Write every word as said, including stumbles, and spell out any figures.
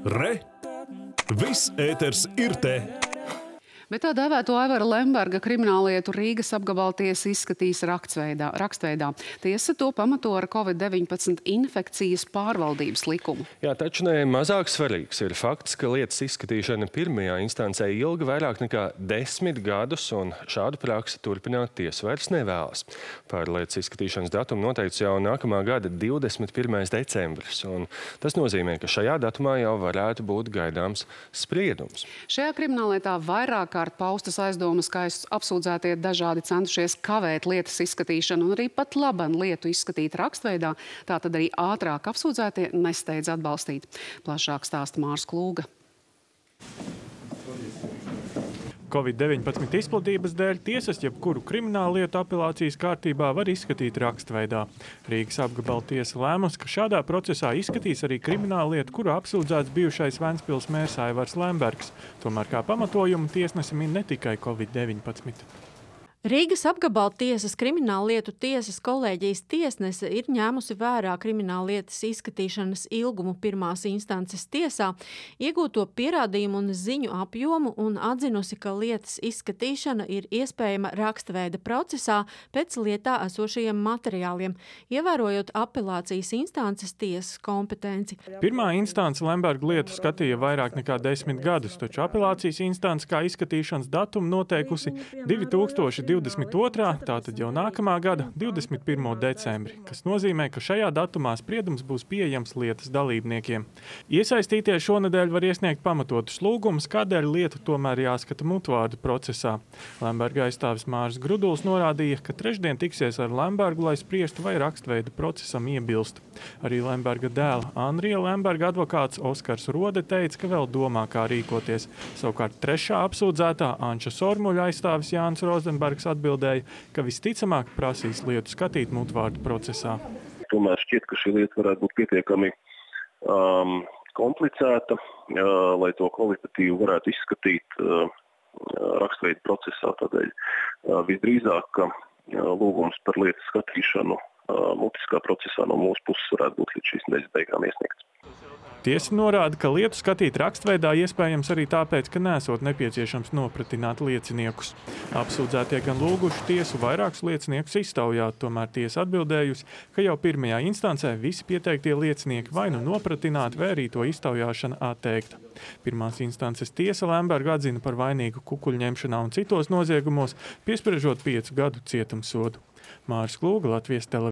Re! Viss ēters ir te! Bet tā dēvēto Aivara Lemberga krimināllietu Rīgas apgabaltiesa izskatīs rakstveidā. rakstveidā. Tiesa to pamato ar Covid deviņpadsmit infekcijas pārvaldības likumu. Jā, taču ne mazāk svarīgs ir fakts, ka lietas izskatīšana pirmajā instancē ilga vairāk nekā desmit gadus, un šādu praksi turpināt tiesa vairs nevēlas. Par lietas izskatīšanas datumu noteikts jau nākamā gada divdesmit pirmais decembris, un tas nozīmē, ka šajā datumā jau varētu būt gaidāms spriedums. Šajā krimināllietā vairāk kārt paustas aizdomas, ka apsūdzētie dažādi centušies kavēt lietas izskatīšanu un arī pat laban lietu izskatīt rakstveidā, tātad arī ātrāk apsūdzētie nesteidz atbalstīt. Plašāk stāsta Mārs Klūga. Covid deviņpadsmit izplatības dēļ tiesas jebkuru kriminālu lietu apelācijas kārtībā var izskatīt rakstveidā. Rīgas apgabaltiesa lēmums, ka šādā procesā izskatīs arī kriminālu lietu, kuru apsūdzēts bijušais Ventspils mērs Aivars Lembergs. Tomēr kā pamatojumu tiesnesi min ne tikai Covid deviņpadsmit. Rīgas apgabaltiesas krimināllietu tiesas kolēģijas tiesnese ir ņēmusi vērā krimināllietas izskatīšanas ilgumu pirmās instances tiesā, iegūto pierādījumu un ziņu apjomu un atzinusi, ka lietas izskatīšana ir iespējama rakstveida procesā pēc lietā esošajiem materiāliem, ievērojot apelācijas instances tiesas kompetenci. Pirmā instance Lemberga lietu skatīja vairāk nekā desmit gadus, taču apelācijas instance kā izskatīšanas datumu noteikusi divi tūkstoši divdesmit otrā, tātad jau nākamā gada divdesmit pirmo decembri, kas nozīmē, ka šajā datumā spriedums būs pieejams lietas dalībniekiem. Iesaistītie šonedēļ var iesniegt pamatotus lūgumus, kādēļ lieta tomēr jāskata mutvārdu procesā. Lemberga aizstāvis Māris Gruduls norādīja, ka trešdien tiksies ar Lembergu, lai spriestu, vai rakstveida procesam iebilst. Arī Lemberga dēla Andrija Lemberga advokāts Oskars Rode teica, ka vēl domā, kā rīkoties. Savukārt trešā apsūdzētā Anča Sormuļa aizstāvis Jānis Rozenbergs atbildēja, ka visticamāk prasīs lietu skatīt mutvārdu procesā. Tomēr šķiet, ka šī lieta varētu būt pietiekami um, komplicēta, uh, lai to kvalitatīvi varētu izskatīt uh, rakstveida procesā. Tādēļ uh, visdrīzāk, ka uh, lūgums par lietas skatīšanu uh, mutiskā procesā no mūsu puses varētu būt līdz šīs nedēļas beigām iesniegts. Tiesa norāda, ka lietu skatīt rakstveidā iespējams arī tāpēc, ka nesot nepieciešams nopratināt lieciniekus. Apsūdzētie gan lūguši tiesu vairākus lieciniekus iztaujāt, tomēr tiesa atbildējusi, ka jau pirmajā instancē visi pieteiktie liecinieki vai nu nopratināti, vai arī to iztaujāšana atteikta. Pirmās instances tiesa Lembergu atzina par vainīgu kukuļņemšanā un citos noziegumos, piespriežot piecu gadu cietumsodu. Māris Klūga, Latvijas televīzija.